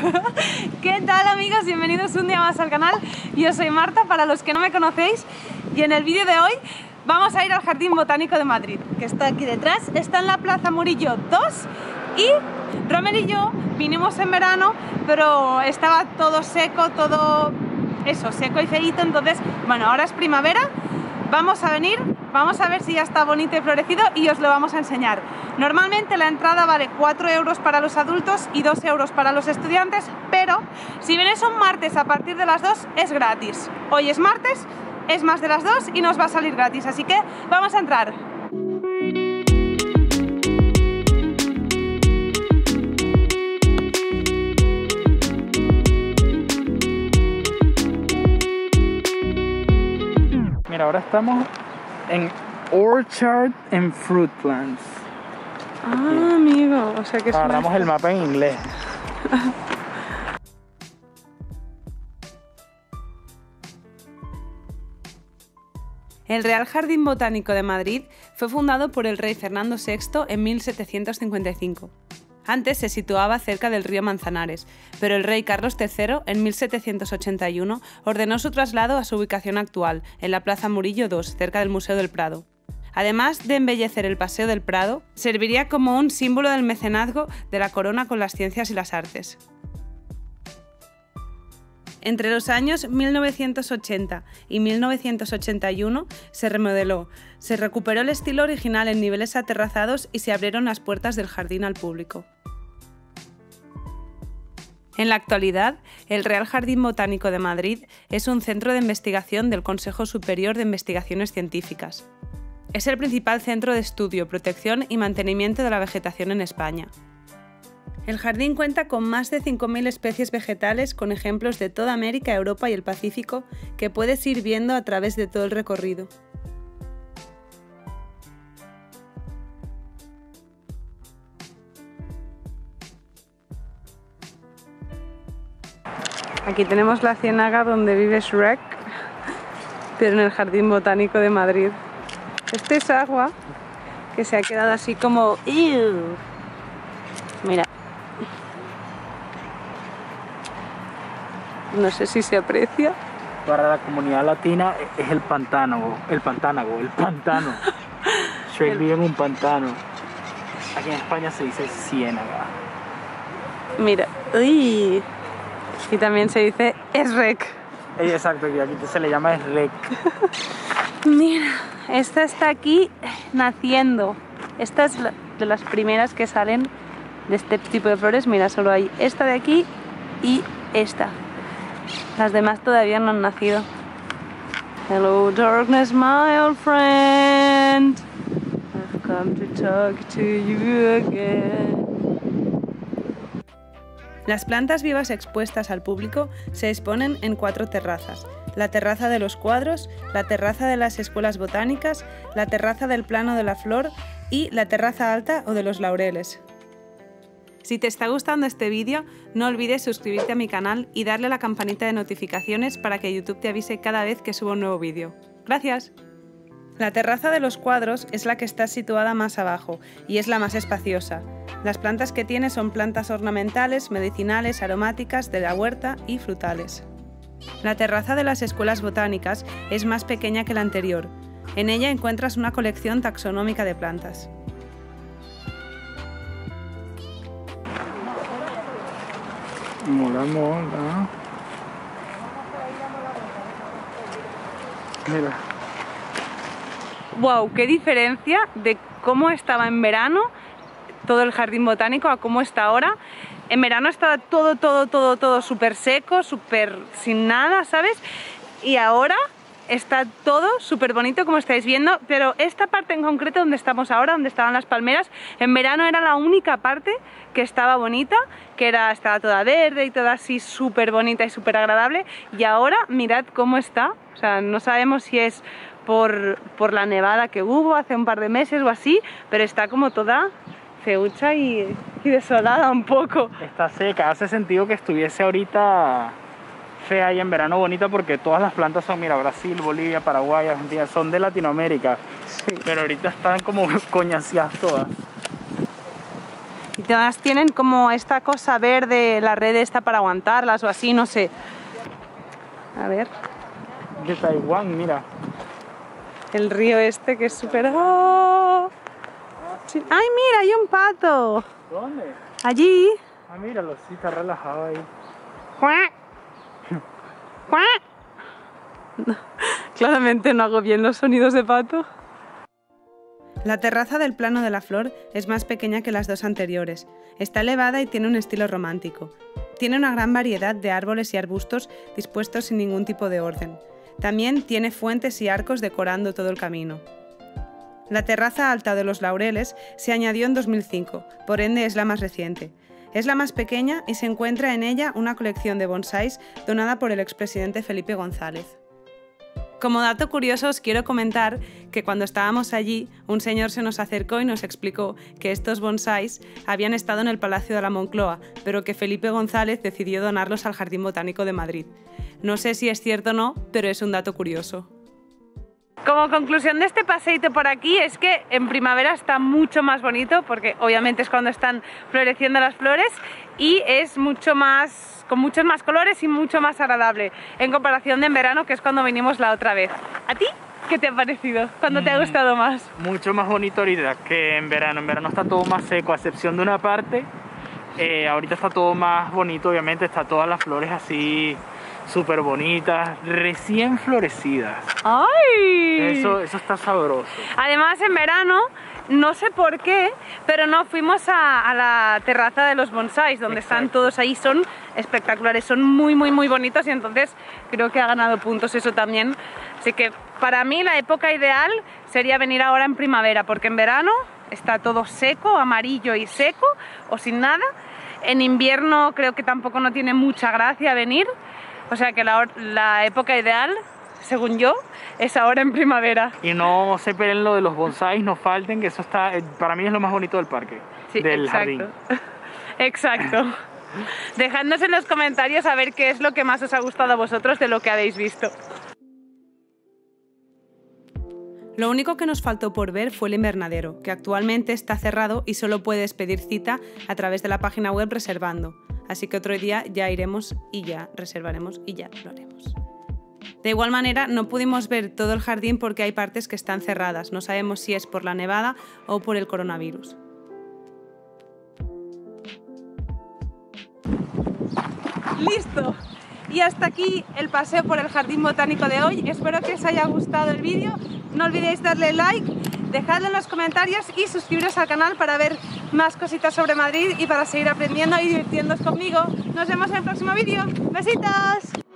¿Qué tal, amigos? Bienvenidos un día más al canal. Yo soy Marta, para los que no me conocéis, y en el vídeo de hoy vamos a ir al Jardín Botánico de Madrid, que está aquí detrás. Está en la Plaza Murillo 2 y Romer y yo vinimos en verano, pero estaba todo seco, todo eso, seco y feíto. Entonces, bueno, ahora es primavera, vamos a venir, vamos a ver si ya está bonito y florecido y os lo vamos a enseñar. Normalmente la entrada vale 4 euros para los adultos y 2 euros para los estudiantes, pero si vienes un martes a partir de las 2 es gratis. Hoy es martes, es más de las 2 y nos va a salir gratis, así que vamos a entrar. Mira, ahora estamos en Orchard and Fruit Plants. Ah, amigo, o sea que es agarramos el mapa en inglés. El Real Jardín Botánico de Madrid fue fundado por el rey Fernando VI en 1755. Antes se situaba cerca del río Manzanares, pero el rey Carlos III en 1781 ordenó su traslado a su ubicación actual, en la Plaza Murillo 2, cerca del Museo del Prado. Además de embellecer el Paseo del Prado, serviría como un símbolo del mecenazgo de la corona con las ciencias y las artes. Entre los años 1980 y 1981 se remodeló, se recuperó el estilo original en niveles aterrazados y se abrieron las puertas del jardín al público. En la actualidad, el Real Jardín Botánico de Madrid es un centro de investigación del Consejo Superior de Investigaciones Científicas. Es el principal centro de estudio, protección y mantenimiento de la vegetación en España. El jardín cuenta con más de 5.000 especies vegetales con ejemplos de toda América, Europa y el Pacífico que puedes ir viendo a través de todo el recorrido. Aquí tenemos la ciénaga donde vive Shrek, pero en el Jardín Botánico de Madrid. Este es agua que se ha quedado así como... ¡Ew! Mira. No sé si se aprecia. Para la comunidad latina es el pantano. Shrek vive en un pantano. Aquí en España se dice ciénaga. Mira. ¡Uy! Y también se dice Shrek. Exacto, que aquí se le llama Shrek. Mira, esta está aquí naciendo. Esta es de las primeras que salen de este tipo de flores. Mira, solo hay esta de aquí y esta. Las demás todavía no han nacido. Hello darkness, my old friend. I've come to talk to you again. Las plantas vivas expuestas al público se exponen en 4 terrazas. La terraza de los cuadros, la terraza de las escuelas botánicas, la terraza del plano de la flor y la terraza alta o de los laureles. Si te está gustando este vídeo, no olvides suscribirte a mi canal y darle a la campanita de notificaciones para que YouTube te avise cada vez que subo un nuevo vídeo. ¡Gracias! La terraza de los cuadros es la que está situada más abajo y es la más espaciosa. Las plantas que tiene son plantas ornamentales, medicinales, aromáticas, de la huerta y frutales. La terraza de las escuelas botánicas es más pequeña que la anterior. En ella encuentras una colección taxonómica de plantas. Mola. Mira. ¡Wow! ¡Qué diferencia de cómo estaba en verano todo el jardín botánico a cómo está ahora! En verano estaba todo súper seco, súper sin nada, ¿sabes? Y ahora está todo súper bonito, como estáis viendo, pero esta parte en concreto donde estamos ahora, donde estaban las palmeras, en verano era la única parte que estaba bonita, estaba toda verde y toda así súper bonita y súper agradable, y ahora mirad cómo está. O sea, no sabemos si es por la nevada que hubo hace un par de meses o así, pero está como toda feucha y desolada un poco. Está seca, hace sentido que estuviese ahorita fea y en verano bonita porque todas las plantas son, mira, Brasil, Bolivia, Paraguay, Argentina, son de Latinoamérica. Sí. Pero ahorita están como coñaciadas todas. Y todas tienen como esta cosa verde, la red esta para aguantarlas o así, no sé. A ver. De Taiwán, mira. El río este que es súper... ¡Oh! Sí. ¡Ay, mira! Hay un pato. ¿Dónde? Allí. Ah, míralo, sí, está relajado ahí. ¡Cuac! ¡Cuac! No, claramente no hago bien los sonidos de pato. La terraza del Plano de la Flor es más pequeña que las dos anteriores. Está elevada y tiene un estilo romántico. Tiene una gran variedad de árboles y arbustos dispuestos sin ningún tipo de orden. También tiene fuentes y arcos decorando todo el camino. La terraza alta de los Laureles se añadió en 2005, por ende es la más reciente. Es la más pequeña y se encuentra en ella una colección de bonsáis donada por el expresidente Felipe González. Como dato curioso os quiero comentar que cuando estábamos allí, un señor se nos acercó y nos explicó que estos bonsáis habían estado en el Palacio de la Moncloa, pero que Felipe González decidió donarlos al Jardín Botánico de Madrid. No sé si es cierto o no, pero es un dato curioso. Como conclusión de este paseíto por aquí es que en primavera está mucho más bonito, porque obviamente es cuando están floreciendo las flores y es mucho más, con muchos más colores y mucho más agradable en comparación de en verano, que es cuando vinimos la otra vez. ¿A ti qué te ha parecido? ¿Cuándo te ha gustado más? Mucho más bonito ahorita que en verano. En verano está todo más seco, a excepción de una parte. Ahorita está todo más bonito, obviamente, está todas las flores así súper bonitas, recién florecidas. ¡Ay! Eso está sabroso. Además, en verano, no sé por qué, pero no fuimos a la terraza de los bonsáis, donde Exacto. están todos ahí, son espectaculares, son muy, muy, muy bonitos y entonces creo que ha ganado puntos eso también. Así que para mí la época ideal sería venir ahora en primavera, porque en verano está todo seco, amarillo y seco, o sin nada. En invierno creo que tampoco no tiene mucha gracia venir. O sea que la época ideal, según yo, es ahora en primavera. Y no se peleen lo de los bonsáis, no falten, que eso está, para mí es lo más bonito del parque, Sí, del exacto. jardín. Exacto. Dejadnos en los comentarios a ver qué es lo que más os ha gustado a vosotros de lo que habéis visto. Lo único que nos faltó por ver fue el invernadero, que actualmente está cerrado y solo puedes pedir cita a través de la página web reservando. Así que otro día ya iremos y ya reservaremos y ya lo haremos. De igual manera, no pudimos ver todo el jardín porque hay partes que están cerradas. No sabemos si es por la nevada o por el coronavirus. ¡Listo! Y hasta aquí el paseo por el Jardín Botánico de hoy. Espero que os haya gustado el vídeo. No olvidéis darle like, dejadlo en los comentarios y suscribiros al canal para ver más cositas sobre Madrid y para seguir aprendiendo y divirtiéndoos conmigo. Nos vemos en el próximo vídeo. ¡Besitos!